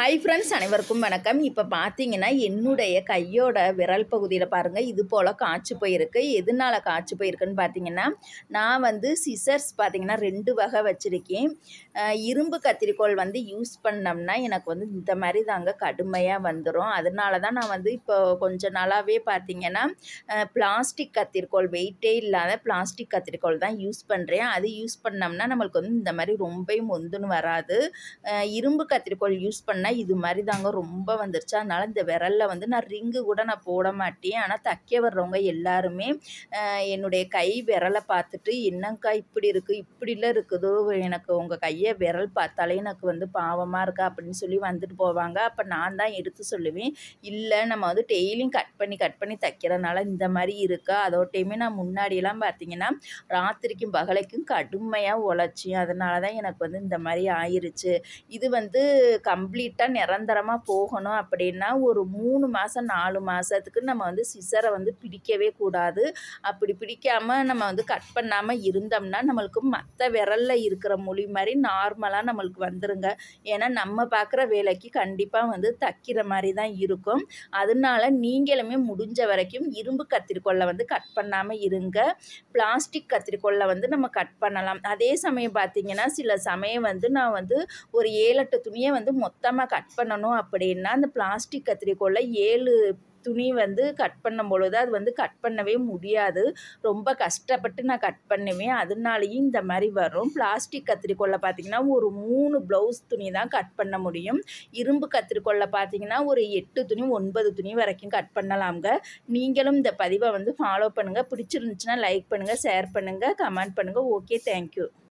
Hi friends, அனைவருக்கும் வணக்கம். இப்போ பார்த்தீங்கன்னா என்னுடைய கையோட விரல் பகுதியில் பாருங்கள், இது போல் காய்ச்சி போயிருக்கு. எதனால் காய்ச்சி போயிருக்குன்னு பார்த்தீங்கன்னா, நான் வந்து சிசர்ஸ் பார்த்தீங்கன்னா 2 வகை வச்சுருக்கேன். இரும்பு கத்திரிக்கோல் வந்து யூஸ் பண்ணோம்னா எனக்கு வந்து இந்த மாதிரி தாங்க கடுமையாக வந்துடும். அதனால தான் நான் வந்து இப்போ கொஞ்ச நாளாகவே பார்த்தீங்கன்னா பிளாஸ்டிக் கத்திரிக்கோல், வெயிட்டே இல்லாத பிளாஸ்டிக் கத்திரிக்கோல் தான் யூஸ் பண்ணுறேன். அது யூஸ் பண்ணோம்னா நம்மளுக்கு வந்து இந்த மாதிரி ரொம்ப மொந்துன்னு வராது. இரும்பு கத்திரிக்கோல் யூஸ் பண்ணால் இது மாதிரி தாங்க ரொம்ப வந்துருச்சு. அதனால் இந்த விரலில் வந்து நான் ரிங்கு கூட நான் போட மாட்டேன். ஆனால் தைக்க வர்றவங்க எல்லாருமே என்னுடைய கை விரலை பார்த்துட்டு, என்னங்கக்கா இப்படி இருக்குது, இப்படிலாம் இருக்குதோ, எனக்கு உங்கள் கையை விரல் பார்த்தாலே எனக்கு வந்து பாவமாக இருக்கா அப்படின்னு சொல்லி வந்துட்டு போவாங்க. அப்போ நான் தான் எடுத்து சொல்லுவேன், இல்லை நம்ம வந்து டெய்லியும் கட் பண்ணி தைக்கிறனால இந்த மாதிரி இருக்கா. அதோட்டையுமே நான் முன்னாடியெல்லாம் பார்த்தீங்கன்னா ராத்திரிக்கும் பகலைக்கும் கடுமையாக உழைச்சேன். அதனால தான் எனக்கு வந்து இந்த மாதிரி ஆயிருச்சு. இது வந்து கம்ப்ளீட்டாக நிரந்தரமாக போகணும் அப்படின்னா ஒரு 3 மாதம் 4 மாதத்துக்கு நம்ம வந்து சிசரை வந்து பிடிக்கவே கூடாது. அப்படி பிடிக்காமல் நம்ம வந்து கட் பண்ணாமல் இருந்தோம்னா நம்மளுக்கு மற்ற விரலில் இருக்கிற மொழி மாதிரி நார்மலாக நம்மளுக்கு வந்துருங்க. ஏன்னா நம்ம பார்க்குற வேலைக்கு கண்டிப்பாக வந்து தைக்கிற மாதிரி தான் இருக்கும். அதனால நீங்களுமே முடிஞ்ச வரைக்கும் இரும்பு கத்திரிக்கோலில் வந்து கட் பண்ணாமல் இருங்க. பிளாஸ்டிக் கத்திரிக்கோலில் வந்து நம்ம கட் பண்ணலாம். அதே சமயம் பார்த்திங்கன்னா சில சமயம் வந்து நான் வந்து ஒரு 7-8 துணியை வந்து மொத்தமாக கட் பண்ணணும் அப்படின்னா அந்த பிளாஸ்டிக் கத்திரிக்கோலில் 7 துணி வந்து கட் பண்ணும் பொழுது அது வந்து கட் பண்ணவே முடியாது. ரொம்ப கஷ்டப்பட்டு நான் கட் பண்ணுவேன். அதனாலேயும் இந்த மாதிரி வரும். பிளாஸ்டிக் கத்திரிக்கோலில் பார்த்திங்கன்னா ஒரு 3 ப்ளவுஸ் துணி தான் கட் பண்ண முடியும். இரும்பு கத்திரிக்கோலில் பார்த்திங்கன்னா ஒரு 8 துணி 9 துணி வரைக்கும் கட் பண்ணலாம்ங்க. நீங்களும் இந்த பதிவை வந்து ஃபாலோ பண்ணுங்கள். பிடிச்சிருந்துச்சுன்னா லைக் பண்ணுங்கள், ஷேர் பண்ணுங்கள், கமெண்ட் பண்ணுங்கள். Okay, thank you.